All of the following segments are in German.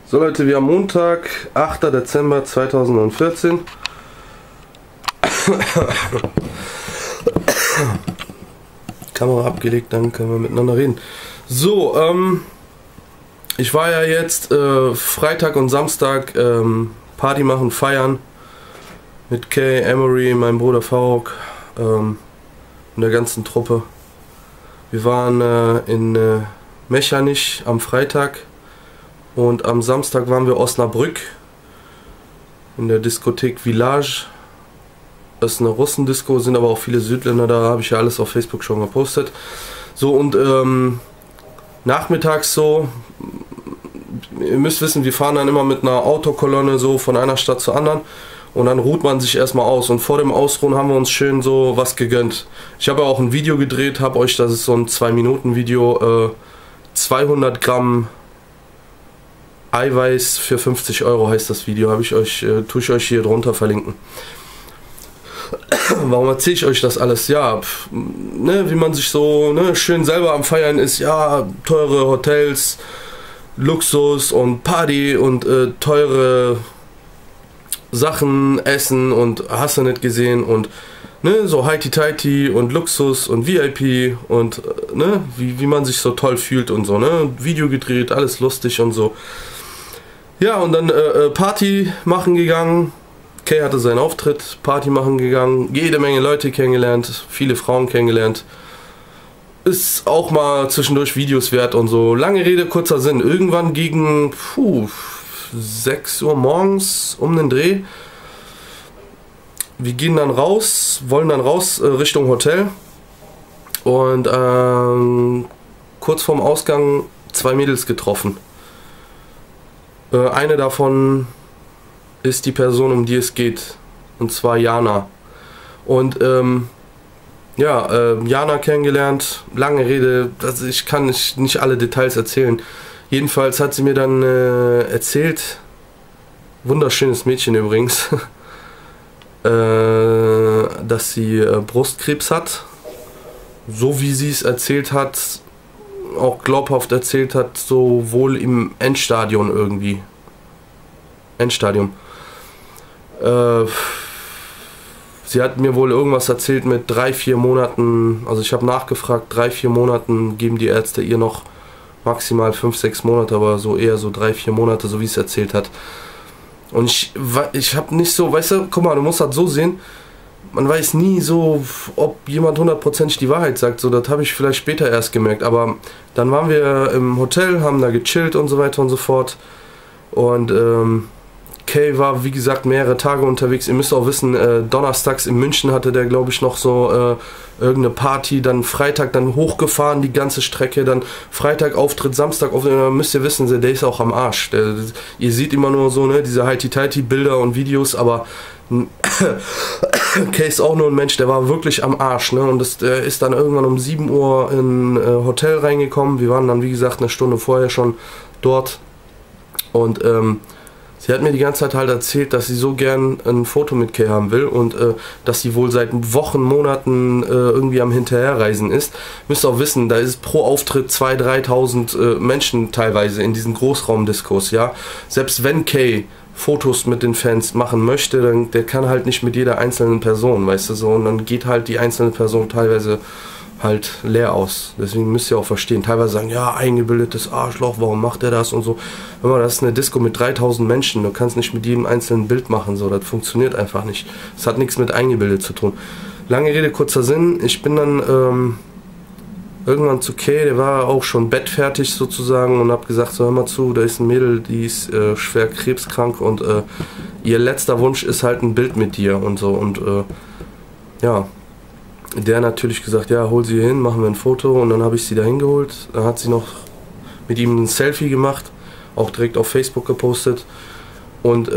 So Leute, wir haben Montag, 8. Dezember 2014. Kamera abgelegt, dann können wir miteinander reden. So, ich war ja jetzt Freitag und Samstag Party machen, feiern mit Kay, Emery, meinem Bruder Faruk und der ganzen Truppe. Wir waren in Mechernich am Freitag und am Samstag waren wir in Osnabrück in der Diskothek Village. Das ist eine Russendisco, sind aber auch viele Südländer da, habe ich ja alles auf Facebook schon gepostet. So, und nachmittags so, ihr müsst wissen, wir fahren dann immer mit einer Autokolonne so von einer Stadt zur anderen und dann ruht man sich erstmal aus, und vor dem Ausruhen haben wir uns schön so was gegönnt. Ich habe ja auch ein Video gedreht, habe euch, das ist so ein 2-Minuten-Video, 200 Gramm Eiweiß für 50 Euro heißt das Video, habe ich euch, tue ich euch hier drunter verlinken. Warum erzähle ich euch das alles? Ja, ne, wie man sich so schön selber am Feiern ist, ja, teure Hotels, Luxus und Party und teure Sachen, Essen und hast du nicht gesehen und ne, so Heiti-Teiti und Luxus und VIP und ne, wie man sich so toll fühlt und so, ne, Video gedreht, alles lustig und so. Ja, und dann Party machen gegangen. Kay hatte seinen Auftritt, Party machen gegangen, jede Menge Leute kennengelernt, viele Frauen kennengelernt. Ist auch mal zwischendurch Videos wert und so. Lange Rede, kurzer Sinn. Irgendwann gegen 6 Uhr morgens um den Dreh. Wir gehen dann raus, wollen dann raus Richtung Hotel. Und kurz vorm Ausgang 2 Mädels getroffen. Eine davon ist die Person, um die es geht, und zwar Jana. Und ja, Jana kennengelernt, lange Rede, also ich kann nicht alle Details erzählen. Jedenfalls hat sie mir dann erzählt, wunderschönes Mädchen übrigens, dass sie Brustkrebs hat, so wie sie es erzählt hat, auch glaubhaft erzählt hat, so wohl im Endstadium irgendwie. Endstadium. Sie hat mir wohl irgendwas erzählt mit 3-4 Monaten, also ich habe nachgefragt, 3-4 Monaten geben die Ärzte ihr noch, maximal 5-6 Monate, aber so eher so 3-4 Monate, so wie es erzählt hat. Und ich habe nicht so, weißt du, guck mal, du musst das so sehen, man weiß nie so, ob jemand 100% die Wahrheit sagt, so, das habe ich vielleicht später erst gemerkt, aber dann waren wir im Hotel, haben da gechillt und so weiter und so fort und Kay war, wie gesagt, mehrere Tage unterwegs. Ihr müsst auch wissen, donnerstags in München hatte der, glaube ich, noch so irgendeine Party, dann Freitag dann hochgefahren, die ganze Strecke, dann Freitag Auftritt, Samstag Auftritt, müsst ihr wissen, der ist auch am Arsch. Ihr seht immer nur so, ne, diese Heiti-Teiti-Bilder und Videos, aber Kay ist auch nur ein Mensch, der war wirklich am Arsch, ne, und der ist dann irgendwann um 7 Uhr in Hotel reingekommen. Wir waren dann, wie gesagt, eine Stunde vorher schon dort und sie hat mir die ganze Zeit halt erzählt, dass sie so gern ein Foto mit Kay haben will und dass sie wohl seit Wochen, Monaten irgendwie am Hinterherreisen ist. Müsst auch wissen, da ist pro Auftritt 2.000, 3.000 Menschen teilweise in diesen Großraumdiskos, ja. Selbst wenn Kay Fotos mit den Fans machen möchte, dann der kann halt nicht mit jeder einzelnen Person, weißt du so, und dann geht halt die einzelne Person teilweise halt leer aus. Deswegen müsst ihr auch verstehen. Teilweise sagen, ja, eingebildetes Arschloch, warum macht er das und so. Hör mal, das ist eine Disco mit 3.000 Menschen. Du kannst nicht mit jedem einzelnen Bild machen, so. Das funktioniert einfach nicht. Das hat nichts mit eingebildet zu tun. Lange Rede, kurzer Sinn. Ich bin dann irgendwann zu Kay, der war auch schon bettfertig sozusagen, und hab gesagt, so, hör mal zu, da ist ein Mädel, die ist schwer krebskrank und ihr letzter Wunsch ist halt ein Bild mit dir und so. Und ja, der natürlich gesagt, ja, hol sie hier hin, machen wir ein Foto, und dann habe ich sie da hingeholt. Dann hat sie noch mit ihm ein Selfie gemacht, auch direkt auf Facebook gepostet. Und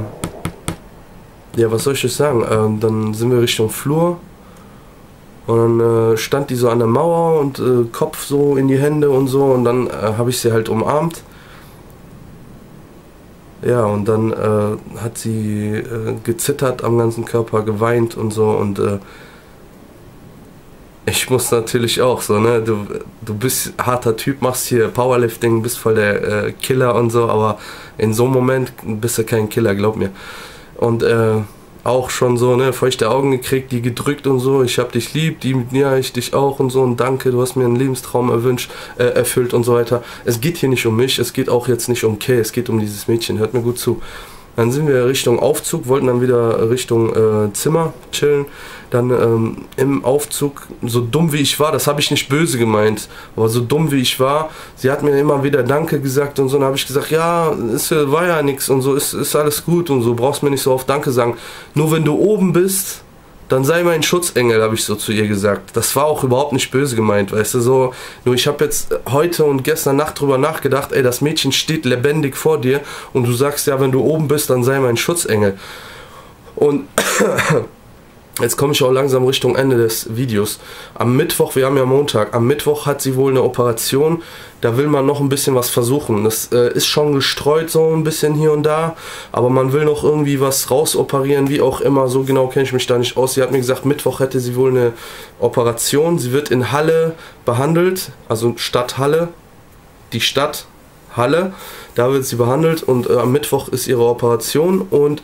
ja, was soll ich euch sagen? Dann sind wir Richtung Flur und dann stand die so an der Mauer und Kopf so in die Hände und so, und dann habe ich sie halt umarmt. Ja, und dann hat sie gezittert am ganzen Körper, geweint und so, und Ich muss natürlich auch so, ne? Du bist harter Typ, machst hier Powerlifting, bist voll der Killer und so, aber in so einem Moment bist du kein Killer, glaub mir. Und auch schon so, ne, feuchte Augen gekriegt, die gedrückt und so, ich hab dich lieb, ja, ich dich auch und so und danke, du hast mir einen Lebenstraum erfüllt und so weiter. Es geht hier nicht um mich, es geht auch jetzt nicht um Kay, es geht um dieses Mädchen, hört mir gut zu. Dann sind wir Richtung Aufzug, wollten dann wieder Richtung Zimmer chillen. Dann im Aufzug, so dumm wie ich war, das habe ich nicht böse gemeint, aber so dumm wie ich war, sie hat mir immer wieder Danke gesagt und so, dann habe ich gesagt, ja, es war ja nichts und so, ist alles gut und so, brauchst mir nicht so oft Danke sagen. Nur wenn du oben bist, dann sei mein Schutzengel, habe ich so zu ihr gesagt. Das war auch überhaupt nicht böse gemeint, weißt du, so. Nur ich habe jetzt heute und gestern Nacht drüber nachgedacht, ey, das Mädchen steht lebendig vor dir und du sagst ja, wenn du oben bist, dann sei mein Schutzengel. Und jetzt komme ich auch langsam Richtung Ende des Videos. Am Mittwoch, wir haben ja Montag, am Mittwoch hat sie wohl eine Operation. Da will man noch ein bisschen was versuchen. Das ist schon gestreut so ein bisschen hier und da. Aber man will noch irgendwie was rausoperieren, wie auch immer. So genau kenne ich mich da nicht aus. Sie hat mir gesagt, Mittwoch hätte sie wohl eine Operation. Sie wird in Halle behandelt, also Stadt Halle. Die Stadt Halle, da wird sie behandelt. Und am Mittwoch ist ihre Operation und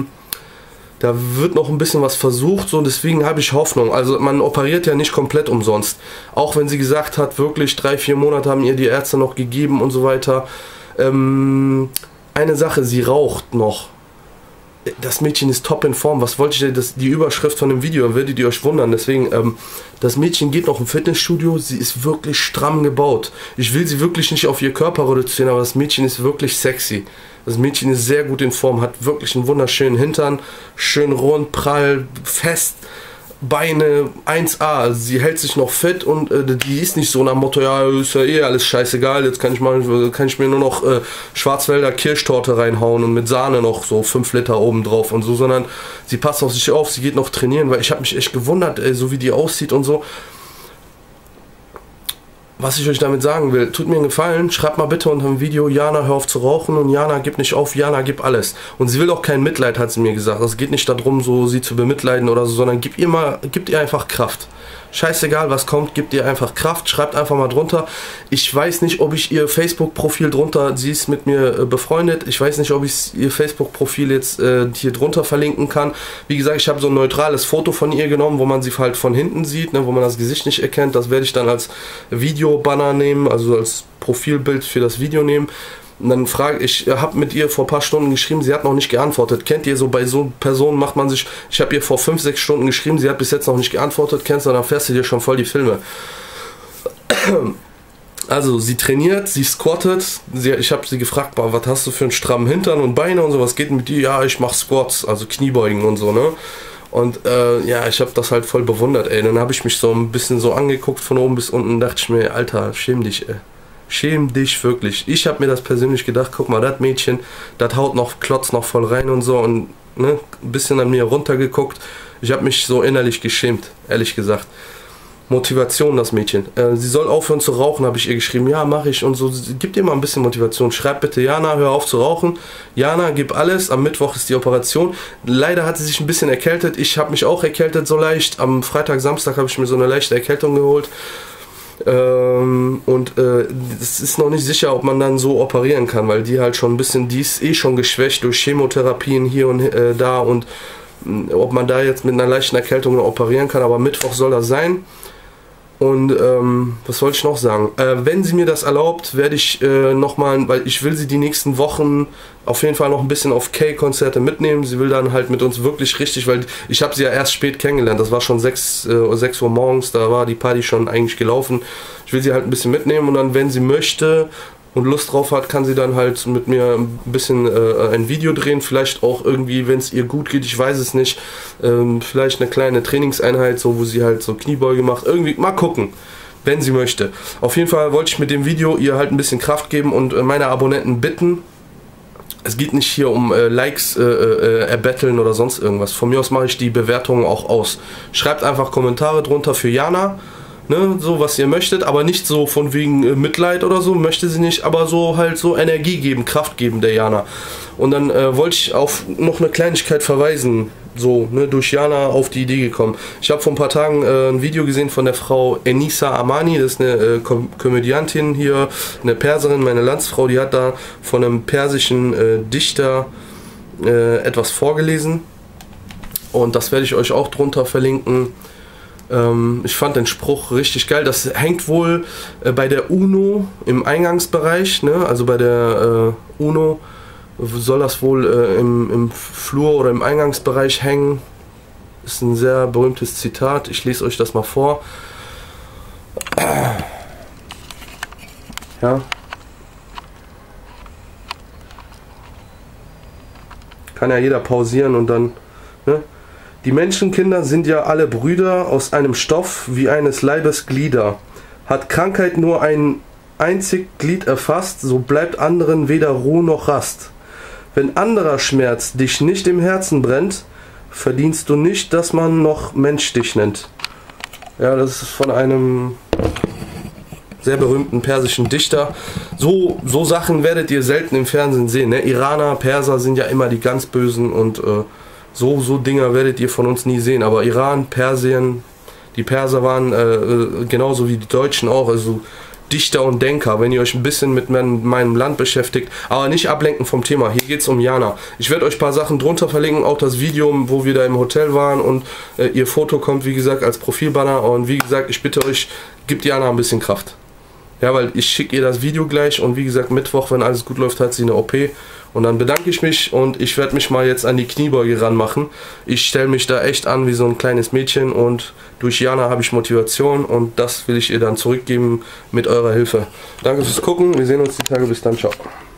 da wird noch ein bisschen was versucht, so, deswegen habe ich Hoffnung. Also man operiert ja nicht komplett umsonst. Auch wenn sie gesagt hat, wirklich 3-4 Monate haben ihr die Ärzte noch gegeben und so weiter. Eine Sache, sie raucht noch. Das Mädchen ist top in Form. Was wollte ich denn? Die Überschrift von dem Video, werdet ihr euch wundern. Deswegen, das Mädchen geht noch im Fitnessstudio. Sie ist wirklich stramm gebaut. Ich will sie wirklich nicht auf ihr Körper reduzieren, aber das Mädchen ist wirklich sexy. Das Mädchen ist sehr gut in Form, hat wirklich einen wunderschönen Hintern, schön rund, prall, fest, Beine 1A. Also sie hält sich noch fit und die ist nicht so nach dem Motto, ja, ist ja eh alles scheißegal, jetzt kann ich mir nur noch Schwarzwälder Kirschtorte reinhauen und mit Sahne noch so 5 Liter oben drauf und so, sondern sie passt auf sich auf, sie geht noch trainieren, weil ich habe mich echt gewundert, so wie die aussieht und so. Was ich euch damit sagen will, tut mir einen Gefallen, schreibt mal bitte unter dem Video, Jana, hör auf zu rauchen und Jana, gib nicht auf, Jana, gib alles. Und sie will auch kein Mitleid, hat sie mir gesagt. Es geht nicht darum, so sie zu bemitleiden oder so, sondern gib ihr einfach Kraft. Scheißegal, was kommt, gibt ihr einfach Kraft, schreibt einfach mal drunter. Ich weiß nicht, ob ich ihr Facebook-Profil drunter, sie ist mit mir befreundet, ich weiß nicht, ob ich ihr Facebook-Profil jetzt hier drunter verlinken kann. Wie gesagt, ich habe so ein neutrales Foto von ihr genommen, wo man sie halt von hinten sieht, ne, wo man das Gesicht nicht erkennt. Das werde ich dann als Video-Banner nehmen, also als Profilbild für das Video nehmen. Und dann ich habe mit ihr vor ein paar Stunden geschrieben, sie hat noch nicht geantwortet. Kennt ihr so, bei so Personen macht man sich, ich habe ihr vor 5-6 Stunden geschrieben, sie hat bis jetzt noch nicht geantwortet, kennst du, dann fährst du dir schon voll die Filme. Also sie trainiert, sie squattet, ich habe sie gefragt, boah, was hast du für einen strammen Hintern und Beine und so, was geht mit dir? Ja, ich mache Squats, also Kniebeugen und so, ne? Und ja, ich habe das halt voll bewundert, ey. Dann habe ich mich so ein bisschen so angeguckt von oben bis unten, dachte ich mir, Alter, schäm dich, ey. Schäm dich wirklich. Ich habe mir das persönlich gedacht, guck mal, das Mädchen, das haut noch, klotzt noch voll rein und so und ne, ein bisschen an mir runtergeguckt. Ich habe mich so innerlich geschämt, ehrlich gesagt. Motivation, das Mädchen. Sie soll aufhören zu rauchen, habe ich ihr geschrieben. Ja, mache ich und so. Gib dir mal ein bisschen Motivation. Schreib bitte, Jana, hör auf zu rauchen. Jana, gib alles. Am Mittwoch ist die Operation. Leider hat sie sich ein bisschen erkältet. Ich habe mich auch erkältet so leicht. Am Freitag, Samstag habe ich mir so eine leichte Erkältung geholt. Es ist noch nicht sicher, ob man dann so operieren kann, weil die halt schon ein bisschen, die ist eh schon geschwächt durch Chemotherapien hier und da und ob man da jetzt mit einer leichten Erkältung operieren kann, aber Mittwoch soll das sein. Und was wollte ich noch sagen? Wenn sie mir das erlaubt, werde ich nochmal, weil ich will sie die nächsten Wochen auf jeden Fall noch ein bisschen auf Kay-Konzerte mitnehmen. Sie will dann halt mit uns wirklich richtig, weil ich habe sie ja erst spät kennengelernt. Das war schon 6 Uhr morgens, da war die Party schon eigentlich gelaufen. Ich will sie halt ein bisschen mitnehmen und dann, wenn sie möchte und Lust drauf hat, kann sie dann halt mit mir ein bisschen ein Video drehen, vielleicht auch irgendwie, wenn es ihr gut geht, ich weiß es nicht, vielleicht eine kleine Trainingseinheit, so wo sie halt so Kniebeuge macht, irgendwie, mal gucken, wenn sie möchte. Auf jeden Fall wollte ich mit dem Video ihr halt ein bisschen Kraft geben und meine Abonnenten bitten, es geht nicht hier um Likes erbetteln oder sonst irgendwas, von mir aus mache ich die Bewertungen auch aus. Schreibt einfach Kommentare drunter für Jana, ne, so was ihr möchtet, aber nicht so von wegen Mitleid oder so, möchte sie nicht, aber so halt so Energie geben, Kraft geben der Jana. Und dann wollte ich auf noch eine Kleinigkeit verweisen. so, ne, durch Jana auf die Idee gekommen. Ich habe vor ein paar Tagen ein Video gesehen von der Frau Enisa Amani, das ist eine Komödiantin hier, eine Perserin, meine Landsfrau, die hat da von einem persischen Dichter etwas vorgelesen und das werde ich euch auch drunter verlinken. Ich fand den Spruch richtig geil. Das hängt wohl bei der UNO im Eingangsbereich, ne? Also bei der UNO soll das wohl im Flur oder im Eingangsbereich hängen. Ist ein sehr berühmtes Zitat. Ich lese euch das mal vor. Ja. Kann ja jeder pausieren und dann, ne? Die Menschenkinder sind ja alle Brüder aus einem Stoff wie eines Leibes Glieder. Hat Krankheit nur ein einzig Glied erfasst, so bleibt anderen weder Ruhe noch Rast. Wenn anderer Schmerz dich nicht im Herzen brennt, verdienst du nicht, dass man noch Mensch dich nennt. Ja, das ist von einem sehr berühmten persischen Dichter. So Sachen werdet ihr selten im Fernsehen sehen. Ne? Iraner, Perser sind ja immer die ganz Bösen und so Dinger werdet ihr von uns nie sehen. Aber Iran, Persien, die Perser waren genauso wie die Deutschen auch, also Dichter und Denker, wenn ihr euch ein bisschen mit meinem Land beschäftigt, aber nicht ablenken vom Thema. Hier geht es um Jana. Ich werde euch ein paar Sachen drunter verlinken, auch das Video, wo wir da im Hotel waren und ihr Foto kommt, wie gesagt, als Profilbanner. Und wie gesagt, ich bitte euch, gebt Jana ein bisschen Kraft. Ja, weil ich schicke ihr das Video gleich und wie gesagt, Mittwoch, wenn alles gut läuft, hat sie eine OP. Und dann bedanke ich mich und ich werde mich mal jetzt an die Kniebeuge ranmachen. Ich stelle mich da echt an wie so ein kleines Mädchen und durch Jana habe ich Motivation und das will ich ihr dann zurückgeben mit eurer Hilfe. Danke fürs Gucken, wir sehen uns die Tage, bis dann, ciao.